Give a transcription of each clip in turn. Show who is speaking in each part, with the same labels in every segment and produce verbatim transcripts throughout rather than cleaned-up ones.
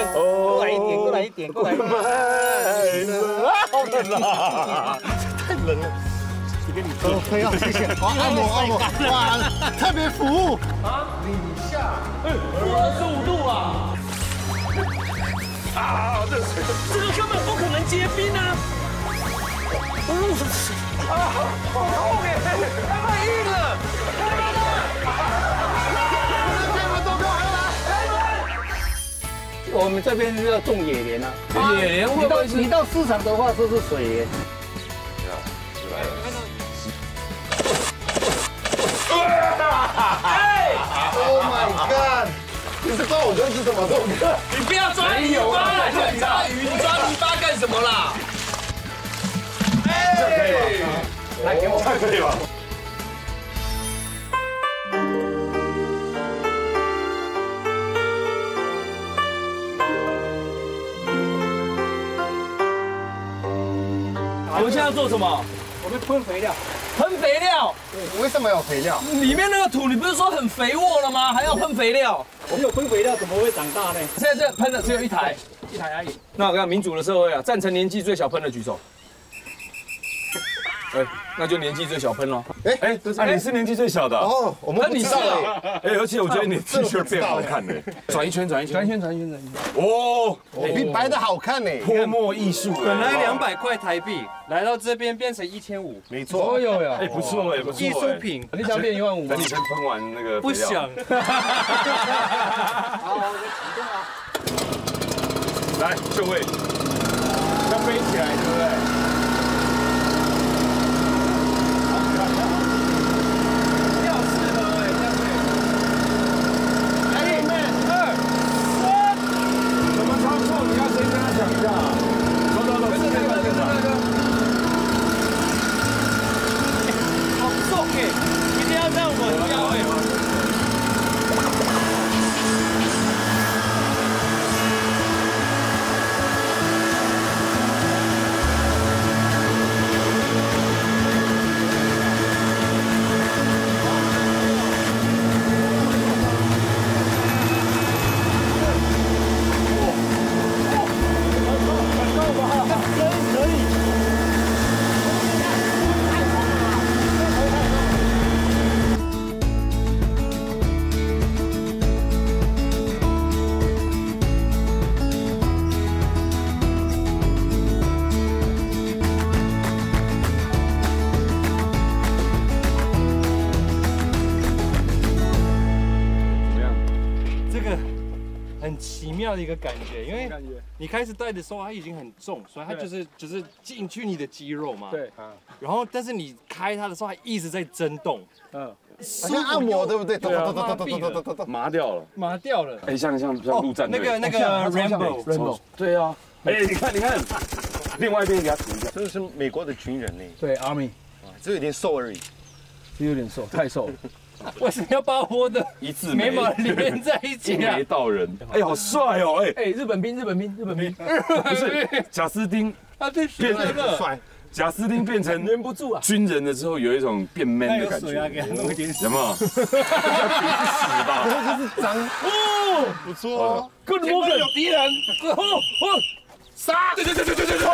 Speaker 1: 过来一点，过来一点，过来一点。
Speaker 2: 好冷啊！太冷了。你跟你说，可以啊，谢谢。好，按摩按摩，哇，特别服务啊！李夏，负二十五度啊！啊，这水，
Speaker 3: 这个根本不可能结冰啊！
Speaker 2: 啊，好痛哎，太硬了！开门，都给我来！
Speaker 1: 我们这边是要种野莲啊，
Speaker 3: 野莲会不会是？
Speaker 1: 你到市场的话，都是水莲。
Speaker 2: 哎 ！Oh my god！ 你是抓我这是什么动作？
Speaker 3: 你不要抓泥巴啦！你抓鱼，你抓泥巴干什么啦？
Speaker 2: 这可以吗？来，给我看可以吧？
Speaker 3: 我们现在要做什么？
Speaker 1: 我们喷肥料。
Speaker 3: 喷肥料？
Speaker 2: 对，为什么要肥料？
Speaker 3: 里面那个土，你不是说很肥沃了吗？还要喷肥料？
Speaker 1: 我们有喷肥料，怎么会长大呢？
Speaker 3: 现在这喷的只有一台，一台而已。那我看民主的社会啊，赞成年纪最小喷的举手。哎，那就年纪最小喷喽。
Speaker 2: 哎
Speaker 4: 哎，啊，你是年纪最小的
Speaker 2: 哦，我们不知道哎。
Speaker 4: 哎，而且我觉得你 T 恤变好看呢。转一圈，转一圈，
Speaker 3: 转一圈，转一圈，转一圈。
Speaker 4: 哦，
Speaker 2: 比白的好看呢。
Speaker 4: 泼墨艺术，
Speaker 5: 本来两百块台币，来到这边变成一千五，
Speaker 2: 没错。
Speaker 3: 哦哟哟，
Speaker 4: 哎，不错哎，不错。
Speaker 5: 艺术品，
Speaker 3: 你想变一万五吗？
Speaker 4: 等你先喷完那个。
Speaker 5: 不想。
Speaker 1: 好，我启动啊。
Speaker 4: 来，就位，要飞起来，对不对？
Speaker 5: 很奇妙的一个感觉，因为你开始带的时候它已经很重，所以它就是就是进去你的肌肉嘛。
Speaker 3: 对。
Speaker 5: 然后，但是你开它的时候，它一直在震动。嗯。
Speaker 2: 好像按摩，对不对？
Speaker 5: 对啊。麻痹了，
Speaker 4: 麻掉了，
Speaker 5: 麻掉了。
Speaker 4: 哎，像像像陆战队。
Speaker 5: 那个那个 Rainbow，
Speaker 4: 对啊。哎，你看你看，另外一边给他涂一下。
Speaker 2: 这个是美国的军人呢。
Speaker 3: 对 ，Army。
Speaker 2: 啊，这有点瘦而已。
Speaker 3: 这有点瘦，太瘦了。
Speaker 5: 为什么要把我的
Speaker 4: 一字
Speaker 5: 眉毛连在一起啊？
Speaker 4: 一眉道人，哎，好帅哦，哎
Speaker 3: 哎，日本兵，日本兵，日本兵，
Speaker 4: 不是贾斯汀，
Speaker 5: 他变变
Speaker 2: 很帅。
Speaker 4: 贾斯汀变成
Speaker 3: 忍不住啊，
Speaker 4: 军人了之后有一种变 man 的感觉，
Speaker 1: 给他弄一点
Speaker 4: 有没有？死吧，
Speaker 2: 这是脏哦，不错哦。
Speaker 3: 哥的魔鬼有敌人，哦哦，
Speaker 2: 杀！
Speaker 4: 对对对对对对对！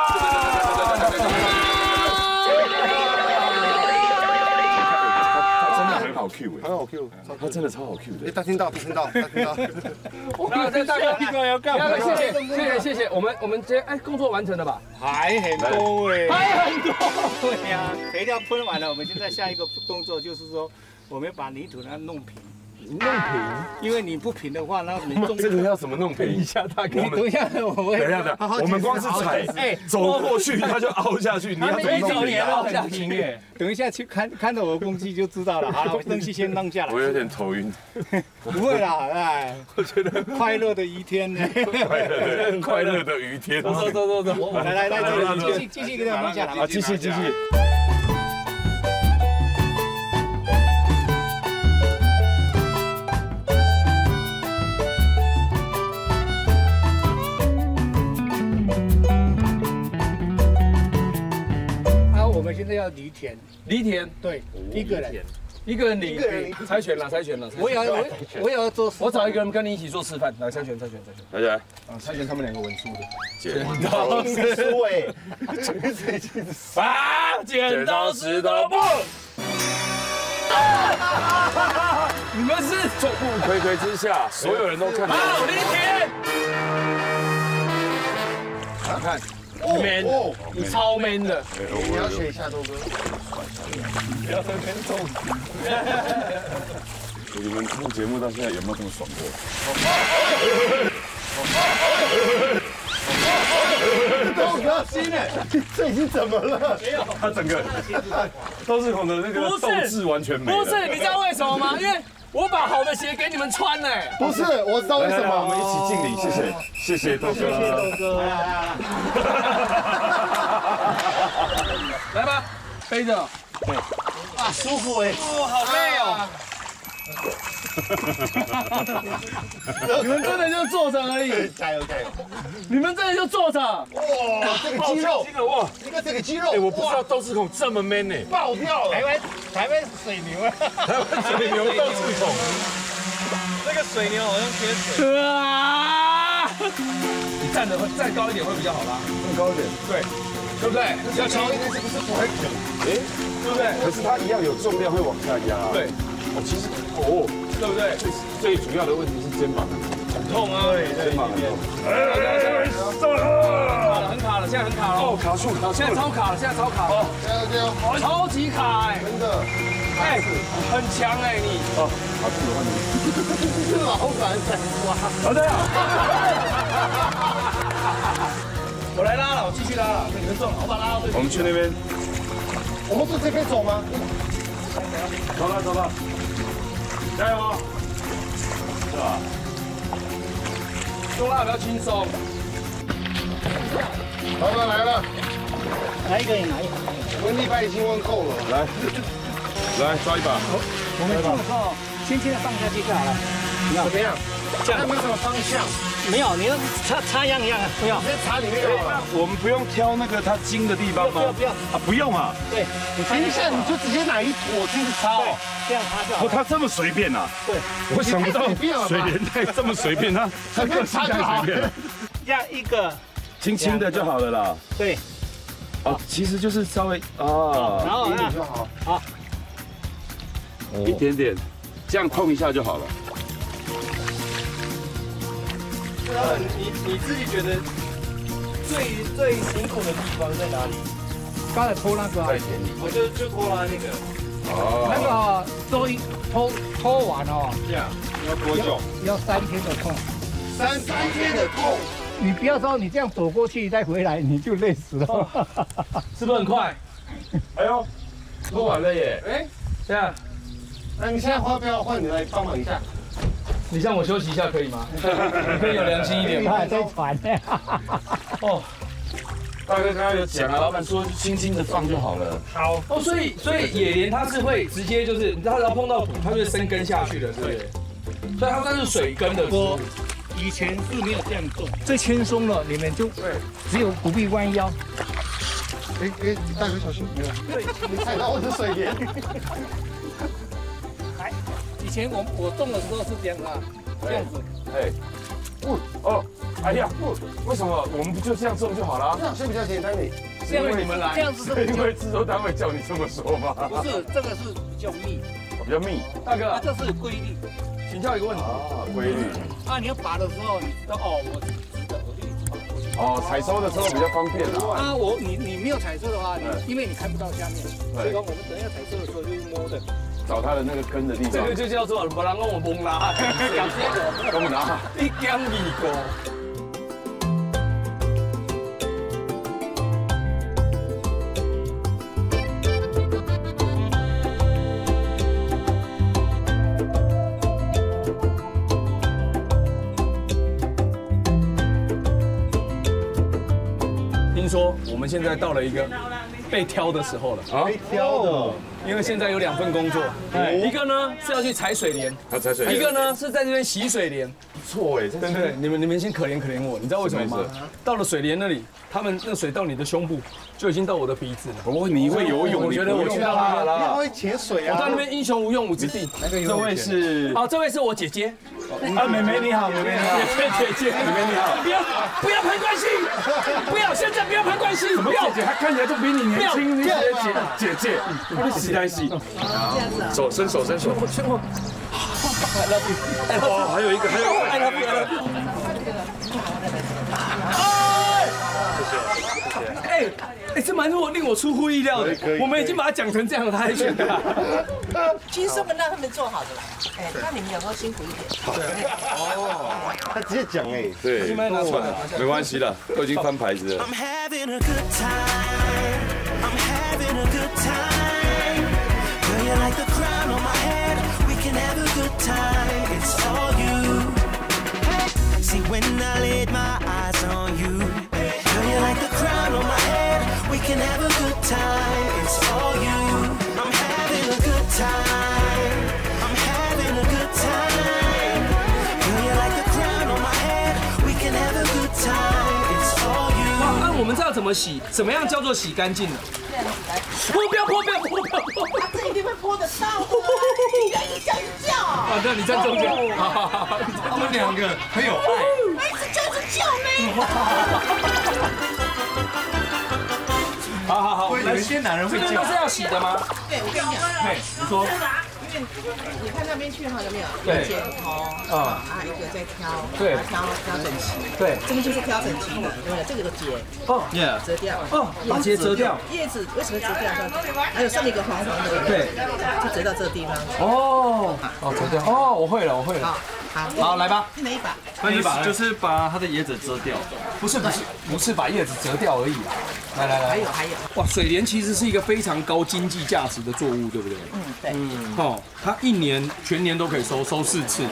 Speaker 4: 好 Q 哎，
Speaker 2: 很好 Q，
Speaker 4: 他真的超好 Q 的。
Speaker 2: 哎，他听到，他听到，他听到。
Speaker 3: 那这大哥要干嘛？谢谢谢谢谢谢，我们我们今天哎工作完成了吧？
Speaker 1: 还很多哎，
Speaker 3: 还很多。
Speaker 1: 对呀，肥料喷完了，我们现在下一个动作就是说，我们把泥土呢弄平。
Speaker 3: 弄平，
Speaker 1: 因为你不平的话，那你种
Speaker 4: 这个要怎么弄平？
Speaker 3: 一下大哥，
Speaker 1: 等一下我会。
Speaker 4: 等一下的，我们光是踩，哎，走过去它就凹下去，你要怎么弄平
Speaker 1: 啊？很平哎。等一下去看看到我的工具就知道了。好了，东西先弄下来。
Speaker 4: 我有点头晕。
Speaker 1: 不会啦，哎，
Speaker 4: 我觉得
Speaker 1: 快乐的一天呢。
Speaker 4: 快乐的快乐的雨天。
Speaker 3: 走走走走，
Speaker 1: 来来来，继续继续给他弄下来。
Speaker 4: 啊，继续继续。
Speaker 1: 我们现在要犁田，
Speaker 3: 犁田，
Speaker 1: 对，一个人，
Speaker 3: 一个人领，猜拳了，猜拳了。
Speaker 1: 我也要我我也要做，
Speaker 3: 我找一个人跟你一起做示范，来猜拳，猜拳，猜拳。
Speaker 4: 来来，
Speaker 3: 啊，猜拳他们两个稳输的。
Speaker 4: 剪
Speaker 2: 刀输哎，
Speaker 3: 啊，剪刀石头布。你们是
Speaker 4: 众目睽睽之下，所有人都看到。
Speaker 3: 好，李铁。你看 ，man， 你超 man 的。
Speaker 2: 你要学一下豆哥。
Speaker 3: 不要在那边动。
Speaker 4: 你们录节目到现在有没有这么爽过？
Speaker 2: 豆哥，新的，这已经怎么了？
Speaker 1: 没有，
Speaker 4: 他整个都是孔的那个斗志完全没了。
Speaker 3: 不是，你知道为什么吗？因为我把好的鞋给你们穿呢。
Speaker 2: 不是，我知道为什么。
Speaker 4: 我们一起敬礼，谢谢，谢谢豆哥。
Speaker 1: 谢谢豆哥。
Speaker 3: 来吧，背着。
Speaker 1: 啊，舒服哎。
Speaker 3: 哦，好累哦。你们真的就坐着而已，
Speaker 2: 加油加油！
Speaker 3: 你们真的就坐着。
Speaker 2: 哇，这个肌肉，
Speaker 4: 哇！
Speaker 2: 你看这个肌肉，
Speaker 4: 哎，我不知道斗志孔这么 man 呢，
Speaker 2: 爆掉了！
Speaker 1: 台湾台湾水牛啊，
Speaker 4: 台湾水牛斗志孔，
Speaker 1: 那个水牛好像缺水。
Speaker 3: 啊！你站的会再高一点会比较好啦，
Speaker 4: 更高一点，
Speaker 3: 对，对不对？
Speaker 2: 要高一点是不是不会疼？
Speaker 4: 哎，
Speaker 3: 对不对？
Speaker 4: 可是它一样有重量会往下压。
Speaker 3: 对，
Speaker 4: 哦，其实哦，
Speaker 3: 对不对？
Speaker 4: 最主要的问题是肩膀
Speaker 3: 很痛啊，对，
Speaker 4: 肩膀很痛。
Speaker 3: 哎，走了，很卡了，现在很卡了。
Speaker 4: 哦，卡住，卡住，
Speaker 3: 现在超卡了，现在超卡了，
Speaker 2: 加油加油！
Speaker 3: 超级卡哎，
Speaker 2: 真的，
Speaker 3: 哎，很强哎你。
Speaker 4: 哦，卡住的话你，
Speaker 2: 老板在哇！
Speaker 3: 好的。我来拉了，我继续拉了，你们送，我把它拉到对面。
Speaker 4: 我们去那边，
Speaker 2: 我们是这边走吗？
Speaker 4: 走了走了，加油啊！是吧？
Speaker 3: 用拉比较轻松。
Speaker 2: 老板来了，
Speaker 1: 哪一个也拿一个。
Speaker 2: 温力把已经温够了。
Speaker 4: 来，来抓一把。
Speaker 1: 我们做的时候，轻轻的放下去就好了。
Speaker 2: 怎么样？这样没有什么方向，
Speaker 1: 没有，你要插插样一样啊，不要。
Speaker 2: 直接插里面就好了。
Speaker 4: 我们不用挑那个它筋的地方吗？
Speaker 1: 不要不要
Speaker 4: 啊，不用啊。
Speaker 1: 对，你
Speaker 2: 等一下你就直接拿一坨进去插哦。
Speaker 1: 这样插就好
Speaker 4: 哦，。它这么随便呐？
Speaker 1: 对，
Speaker 4: 我想不到
Speaker 2: 随便了吧
Speaker 4: 水莲太这么随便，它它个性太随便了，
Speaker 1: 这样一个，
Speaker 4: 轻轻的就好了啦。
Speaker 1: 对，
Speaker 4: 哦，其实就是稍微啊，
Speaker 1: 然后呢，
Speaker 2: 就好。
Speaker 1: 好，
Speaker 4: 一点点，这样碰一下就好了。
Speaker 3: 你你自己觉得最最辛苦的地方在哪里？
Speaker 1: 刚才拖那个啊，
Speaker 4: 在田里。
Speaker 3: 我就就拖拉那个。
Speaker 4: 哦。
Speaker 1: 那个都一拖拖完哦，
Speaker 4: 这样要多久？
Speaker 1: 要三天的痛。
Speaker 2: 三三天的痛，
Speaker 1: 你不要说你这样走过去再回来，你就累死了。
Speaker 3: 是不是很快？
Speaker 4: 哎呦，拖完了耶！
Speaker 3: 哎，这样，
Speaker 2: 那你现在花标换你来帮忙一下。
Speaker 3: 你让我休息一下可以吗？你可以有良心一点吗？
Speaker 1: 还在传呢。
Speaker 3: 哦，
Speaker 4: 大哥刚刚有讲啊，老板说轻轻的放就好了。
Speaker 3: 好哦，所以所以野莲它是会直接就是，它只要碰到土，它就会生根下去的，对不对？所以它算是水根的植物。
Speaker 1: 以前是没有这样做，最轻松了，你们就只有不必弯腰。
Speaker 2: 哎哎，大哥小心，没有，你踩到我的水莲。
Speaker 1: 来，以前我我种的时候是这样啊，这样子。
Speaker 4: 哎，不哦，哎呀不，为什么我们不就这样种就好了？
Speaker 2: 这样是比较简单的。
Speaker 3: 是因为你们来，
Speaker 1: 这样子是
Speaker 4: 因为制作单位叫你这么说吗？
Speaker 1: 不是这个是比较密，
Speaker 4: 比较密
Speaker 3: 大哥
Speaker 1: 啊，，这是规律。
Speaker 3: 请教一个问题，
Speaker 4: 啊，规律。
Speaker 1: 啊，你要拔的时候，你知道哦，我是直的，我就一直拔过去。
Speaker 4: 哦，采收的时候比较方便啦。
Speaker 1: 啊，我你你没有采收的话，你
Speaker 4: 嗯
Speaker 1: 因为你看不到下面，所以说我们等一下采收的时候就是摸的。
Speaker 4: 找它的那个根的地方
Speaker 3: 这个。就叫做不然我懵啦，
Speaker 1: 感谢我。
Speaker 4: 都拿。
Speaker 3: 一江米果。听说我们现在到了一个被挑的时候了啊！
Speaker 2: 被挑的，
Speaker 3: 因为现在有两份工作，一个呢是要去踩水莲，
Speaker 4: 他踩水，
Speaker 3: 一个呢是在这边洗水莲。
Speaker 4: 不错哎，
Speaker 3: 对不对？你们你们先可怜可怜我，你知道为什么吗？到了水莲那里，他们那水到你的胸部，就已经到我的鼻子了。
Speaker 4: 哦，你会游泳，
Speaker 3: 我觉得我用到它
Speaker 2: 你
Speaker 3: 了。
Speaker 2: 会潜水啊？
Speaker 3: 我在那边英雄无用武之地。
Speaker 4: 这位是
Speaker 3: 啊，这位是我姐姐。
Speaker 4: 啊，妹妹你好，妹妹你好，
Speaker 3: 姐姐姐，
Speaker 4: 妹妹你好。
Speaker 3: 不要不要攀关系，不要现在不要攀关系，不要
Speaker 4: 姐姐，她看起来都比你年轻，你姐姐姐姐，不是洗单洗。手伸手伸手。哇，还有一个还有一个。
Speaker 3: 爱他不爱他。哎哎，这蛮令令我出乎意料的。我们已经把它讲成这样了，他还选他。
Speaker 6: 轻松的让他们做好的啦。哎，那你们有没有辛苦一点？
Speaker 2: 对，哦，他直接讲哎，
Speaker 4: 对，没关系了，都已经翻牌子了。
Speaker 7: I'm having a good time. I'm having a good time. Girl, you like the crown on my head. We can have a good time. It's all you. See, when I laid my eyes on you, girl, you like the crown on my head. We can have a good time. It's all you. I'm having a good time. I'm having a good time. Girl, you like the crown on my head. We can have a good time. It's all you.
Speaker 3: 哇，那我们知道怎么洗，怎么样叫做洗干净了？不不要泼，不要泼，不要泼！
Speaker 6: 他这一定会泼得到的，你愿意叫一叫。
Speaker 3: 啊，那你站中间，好好好，他们两个很有爱。
Speaker 6: 哎，这叫一叫呢。
Speaker 3: 好好好，
Speaker 5: 有一些男人会
Speaker 3: 这边都是要洗的吗？
Speaker 6: 对，我跟你讲，
Speaker 3: 嘿，你说。
Speaker 6: 因为你看那边去哈，有没有？
Speaker 3: 对
Speaker 6: 剪头
Speaker 3: 啊，
Speaker 6: 啊，一个在挑，
Speaker 3: 对
Speaker 6: 挑挑整齐。
Speaker 3: 对，
Speaker 6: 这边就是挑整齐的，对不对？这个有个结，
Speaker 3: 哦
Speaker 5: ，Yeah，
Speaker 6: 折掉。
Speaker 3: 哦，把结折掉。
Speaker 6: 叶子为什么折掉？还有上面一个黄黄的，
Speaker 3: 对，
Speaker 6: 就折到这个地方。
Speaker 3: 哦，哦，折掉。哦，我会了，我会了。
Speaker 6: 好，
Speaker 3: 好，来吧。
Speaker 6: 哪一把？
Speaker 5: 那一把就是把它的叶子遮掉，
Speaker 3: 不是不是不是把叶子折掉而已啊。来来来，
Speaker 6: 还有还有。
Speaker 3: 哇，水莲其实是一个非常高经济价值的作物，对不对？
Speaker 6: 嗯，对。
Speaker 3: 嗯，哦，它一年全年都可以收，收四次。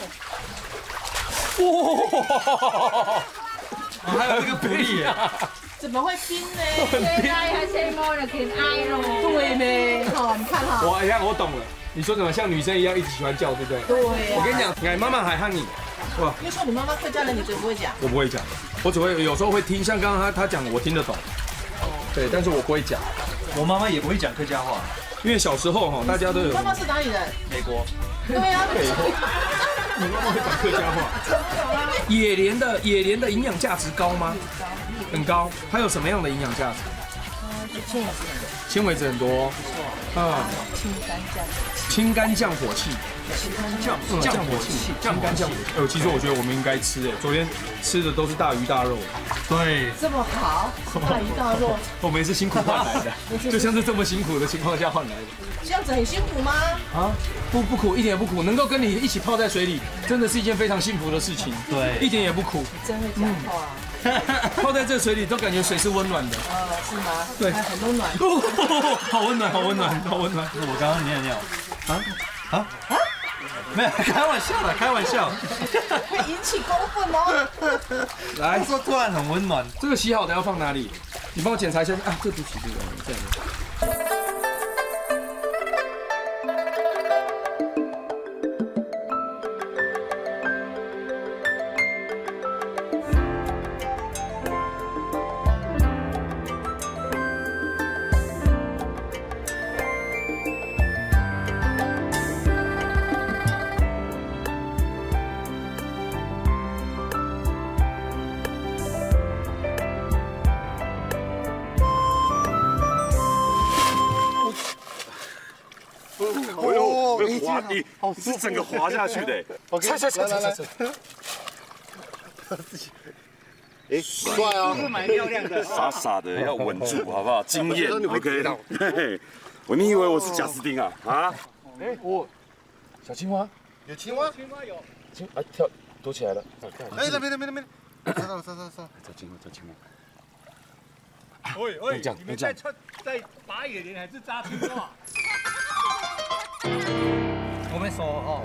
Speaker 3: 哇！还有这个比例耶。
Speaker 6: 怎么会冰呢？天爱还是猫的天爱咯？对呢，好，你看哈。
Speaker 3: 我你看我懂了，你说怎么像女生一样一直喜欢叫，对不对？
Speaker 6: 对。
Speaker 3: 我跟你讲，哎，妈妈还喊你，哇！
Speaker 6: 因为说你妈妈客家人，你最不会讲。
Speaker 3: 我不会讲，我只会有时候会听，像刚刚他他讲，我听得懂。对，但是我不会讲。
Speaker 5: 我妈妈也不会讲客家话，
Speaker 3: 因为小时候哈，大家都有。
Speaker 6: 妈妈是哪里人？
Speaker 5: 美国。
Speaker 6: 对呀。
Speaker 3: 你妈妈会讲客家话。野莲的野莲的营养价值高吗？很高。它有什么样的营养价值？
Speaker 6: 纤维质，
Speaker 3: 纤维质很多。啊。
Speaker 6: 清肝降。
Speaker 3: 清肝降火气。
Speaker 5: 降降火气，
Speaker 3: 降肝降火气。呃，其实我觉得我们应该吃哎，昨天吃的都是大鱼大肉。
Speaker 5: 对。
Speaker 6: 这么好，大鱼大肉。
Speaker 3: 我们也是辛苦换来的，就像是这么辛苦的情况下换来的。
Speaker 6: 这样子很辛苦吗？
Speaker 3: 啊，不不苦，一点也不苦。能够跟你一起泡在水里，真的是一件非常幸福的事情。
Speaker 5: 对，
Speaker 3: 一点也不苦。
Speaker 6: 真会讲话。
Speaker 3: 泡在这水里都感觉水是温暖的。
Speaker 6: 呃，是吗？
Speaker 3: 对，
Speaker 6: 很温暖。
Speaker 3: 好温暖，好温暖，好温暖。
Speaker 5: 我刚刚尿尿。啊啊啊！没有，开玩笑的，开玩笑。
Speaker 6: 会引起公愤哦。
Speaker 3: 来，
Speaker 5: 说突然很温暖。
Speaker 3: 这个洗好的要放哪里？你帮我检查一下啊，这不洗这个，这样。
Speaker 4: 哦，滑，你是整个滑下去的。
Speaker 2: 踩踩踩踩踩。哎，帅啊！
Speaker 1: 是蛮漂亮的。
Speaker 4: 傻傻的要稳住，好不好？经验 ，OK。嘿嘿，我你以为我是贾斯汀啊？啊？
Speaker 3: 哎，我小青蛙，
Speaker 2: 有青蛙？
Speaker 1: 青蛙有。
Speaker 3: 青啊跳躲起来了。
Speaker 2: 哎，那边那边那边。上上上上上。
Speaker 4: 找青蛙，找青蛙。
Speaker 1: 喂喂，你们在穿在打野莲还是扎青蛙？
Speaker 5: 我们手哦，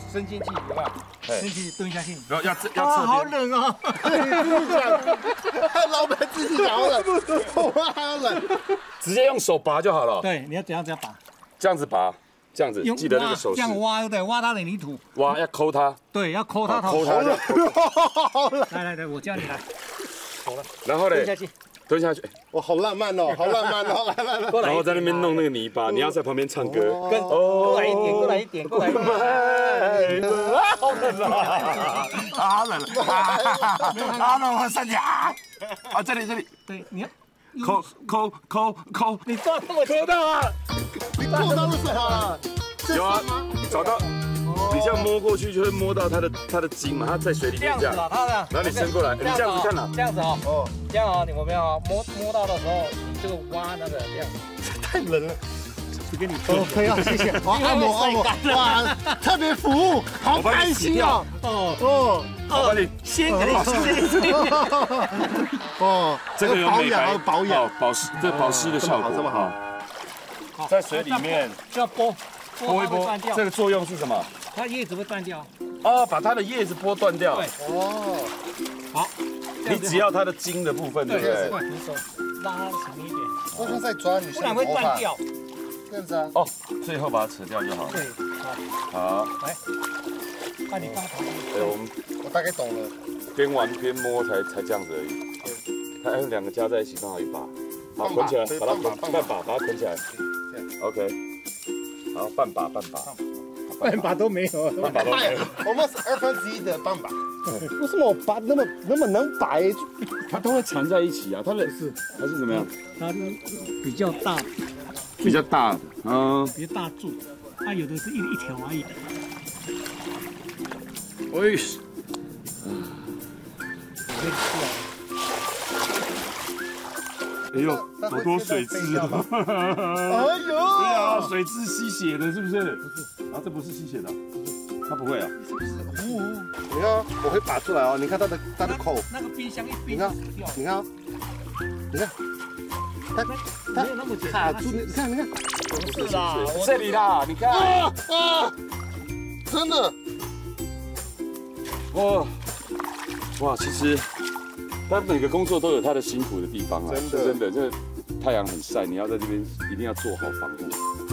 Speaker 1: 伸进去，有没有？伸进去蹲下去。
Speaker 4: 然后要这要
Speaker 2: 啊，好
Speaker 4: 侧边。
Speaker 2: 冷哦！你自己讲，老板自己讲好冷，我还要冷。
Speaker 4: 直接用手拔就好了。
Speaker 1: 对，你要怎样怎样拔？
Speaker 4: 这样子拔，这样子，记得那个手势。
Speaker 1: 这样挖，对，挖它的泥土。
Speaker 4: 挖要抠它。
Speaker 1: 对，要抠它头。
Speaker 4: 抠它。
Speaker 1: 来来来，我教你来。
Speaker 4: 然后呢？
Speaker 1: 蹲下去。
Speaker 4: 蹲下去。
Speaker 2: 哇，好浪漫哦，好浪漫哦！来来来，
Speaker 4: 然后在那边弄那个泥巴，你要在旁边唱歌。
Speaker 1: 跟过来一点，过来一点，过来一点。
Speaker 4: 好冷啊！好冷啊！好冷，我身体啊！啊，这里这里。
Speaker 1: 对，你要
Speaker 4: 抠抠抠抠。
Speaker 1: 你抓这么
Speaker 4: 抠到啊！
Speaker 2: 你够到水了。
Speaker 4: 有啊，找到。你这样摸过去就会摸到它的它的筋嘛，它在水里面这样。
Speaker 1: 它的。
Speaker 4: 然后你伸过来，你这样子看哪？
Speaker 1: 这样子哦。哦。这样哦，你们没有哦，摸摸到的时候就挖那个这样。
Speaker 2: 太冷了。
Speaker 1: 只给你。
Speaker 2: 哦，可以啊，谢谢。哇，按摩按摩，哇，特别服务，好开心哦。哦哦。
Speaker 4: 我帮你
Speaker 1: 先给你先。
Speaker 2: 哦，
Speaker 4: 这个有
Speaker 2: 保
Speaker 4: 美白
Speaker 2: 养保养
Speaker 4: 保湿，这保湿的效果
Speaker 2: 这么好。
Speaker 4: 在水里面
Speaker 1: 就要剥。
Speaker 4: 剥一剥，这个作用是什么？
Speaker 1: 它叶子会断掉。
Speaker 4: 哦，把它的叶子剥断掉。
Speaker 1: 对。哦。好。
Speaker 4: 你只要它的茎的部分，对不对？
Speaker 1: 你手拉它长一点。
Speaker 2: 为什么在抓女生？
Speaker 1: 不然会断掉。
Speaker 2: 这样子啊。
Speaker 4: 哦，最后把它扯掉就好。
Speaker 1: 对。好。好。来。那你帮它。
Speaker 4: 哎，我们
Speaker 2: 我大概懂了。
Speaker 4: 边玩边摸才才这样子而已。它两个加在一起刚好一把，好捆起来，把它捆半把，把它捆起来。OK。好，半把半把，
Speaker 1: 半把都没有，
Speaker 4: 半把都没有。
Speaker 2: 我们是二分之一的半把。为什么我拔那么那么能拔？
Speaker 4: 它都会缠在一起啊，它的是还是怎么样？
Speaker 1: 它比较大，
Speaker 4: 比较大的，嗯，
Speaker 1: 比较大柱，它有的是一一条而已。
Speaker 4: 喂，哎呦，好多水蛭啊！
Speaker 2: 哎呦，
Speaker 4: 对啊，水蛭吸血的，是不是？不是，啊，这不是吸血的，它不会啊。
Speaker 2: 呼，你看，我会拔出来哦。你看它的它的口，
Speaker 1: 那个冰箱一冰
Speaker 2: 你看，你看，你看，它它
Speaker 1: 没有那么简单。
Speaker 2: 卡住，你看，你看，
Speaker 1: 不是啦，
Speaker 4: 这里啦，你看，
Speaker 2: 啊啊，真的，
Speaker 4: 哇哇，其实。他每个工作都有他的辛苦的地方啊，
Speaker 2: 真的
Speaker 4: 真的，这太阳很晒，你要在这边一定要做好防护。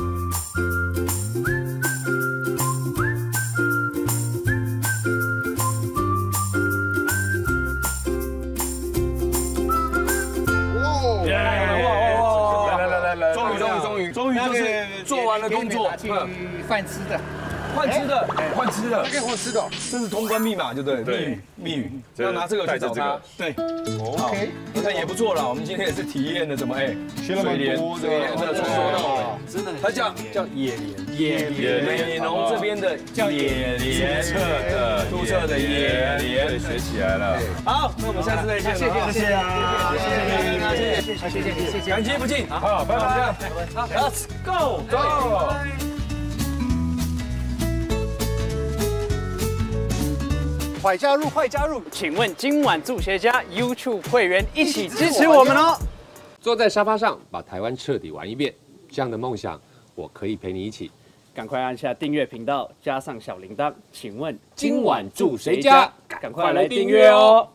Speaker 2: 哇！
Speaker 4: 来来来来来，
Speaker 3: 终于终于终于终于就是做完了工作，
Speaker 1: 饭吃的。
Speaker 3: 换吃的，换吃的，
Speaker 2: 可以换吃的，
Speaker 3: 这是通关密码，就对，密语，密语，要拿这个去找他，对
Speaker 2: ，OK，
Speaker 3: 那也不错了。我们今天也是体验了怎么哎，
Speaker 2: 学了蛮多
Speaker 3: 这个颜色创作的，真的，它叫叫野莲，野莲，美浓这边的叫野莲，注册的，注册的野莲，
Speaker 4: 学起来了。
Speaker 3: 好，那我们下次再见，谢谢，谢谢啊，谢谢，谢谢，谢谢，谢谢，感激不尽，好，拜拜，好 ，Let's go go。
Speaker 2: 快加入，
Speaker 8: 快加入！请问今晚助学家 YouTube 会员一起支持我们哦。
Speaker 9: 坐在沙发上把台湾彻底玩一遍，这样的梦想，我可以陪你一起。
Speaker 8: 赶快按下订阅频道，加上小铃铛。请问
Speaker 9: 今晚住谁家？
Speaker 8: 赶快来订阅哦！